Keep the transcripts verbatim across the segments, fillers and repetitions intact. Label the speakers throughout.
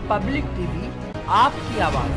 Speaker 1: Public TV, आपकी आवाज।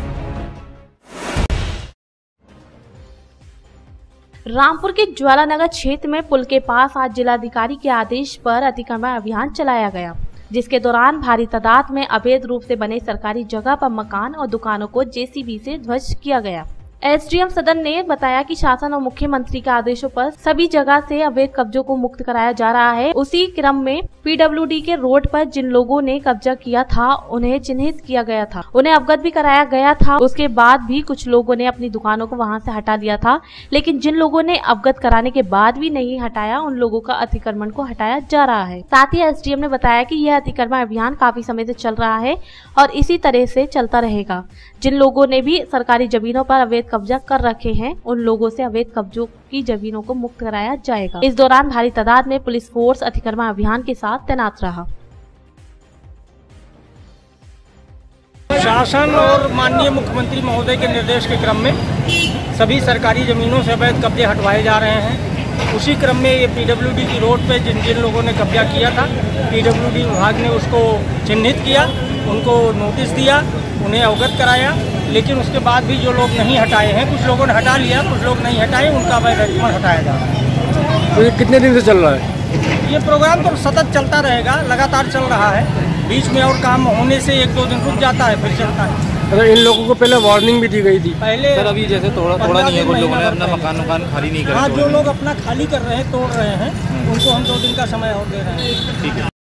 Speaker 2: रामपुर के ज्वालानगर क्षेत्र में पुल के पास आज जिलाधिकारी के आदेश पर अतिक्रमण अभियान चलाया गया, जिसके दौरान भारी तादाद में अवैध रूप से बने सरकारी जगह पर मकान और दुकानों को जेसीबी से ध्वस्त किया गया। एसडीएम सदन ने बताया कि शासन और मुख्यमंत्री के आदेशों पर सभी जगह से अवैध कब्जों को मुक्त कराया जा रहा है। उसी क्रम में पीडब्ल्यूडी के रोड पर जिन लोगों ने कब्जा किया था उन्हें चिन्हित किया गया था, उन्हें अवगत भी कराया गया था। उसके बाद भी कुछ लोगों ने अपनी दुकानों को वहां से हटा दिया था, लेकिन जिन लोगों ने अवगत कराने के बाद भी नहीं हटाया, उन लोगों का अतिक्रमण को हटाया जा रहा है। साथ ही एसडीएम ने बताया कि यह अतिक्रमण अभियान काफी समय से चल रहा है और इसी तरह से चलता रहेगा। जिन लोगों ने भी सरकारी जमीनों पर अवैध कब्जा कर रखे हैं, उन लोगों से अवैध कब्जों की जमीनों को मुक्त कराया जाएगा। इस दौरान भारी तादाद में पुलिस फोर्स अतिक्रमण अभियान के साथ तैनात रहा।
Speaker 3: शासन और माननीय मुख्यमंत्री महोदय के निर्देश के क्रम में सभी सरकारी जमीनों से अवैध कब्जे हटवाए जा रहे हैं। उसी क्रम में ये पीडब्ल्यूडी की रोड पे जिन जिन लोगों ने कब्जा किया था, पीडब्ल्यूडी विभाग ने उसको चिन्हित किया, उनको नोटिस दिया, उन्हें अवगत कराया, लेकिन उसके बाद भी जो लोग नहीं हटाए हैं, कुछ लोगों ने हटा लिया, कुछ लोग नहीं हटाए, उनका अवैध अतिक्रमण हटाया जा रहा है।
Speaker 4: तो ये कितने दिन से चल रहा है?
Speaker 3: ये प्रोग्राम तो सतत चलता रहेगा, लगातार चल रहा है। बीच में और काम होने से एक दो दिन रुक जाता है, फिर चलता है।
Speaker 4: अगर इन लोगों को पहले वार्निंग भी दी गई थी
Speaker 3: पहले
Speaker 5: सर, अभी जैसे थोड़ा थोड़ा नहीं है, कुछ लोगों ने अपना मकान मकान खाली नहीं करा।
Speaker 3: हाँ, जो लोग अपना खाली कर रहे हैं, तोड़ रहे हैं, उनको हम दो दिन का समय और दे रहे हैं।
Speaker 5: ठीक है।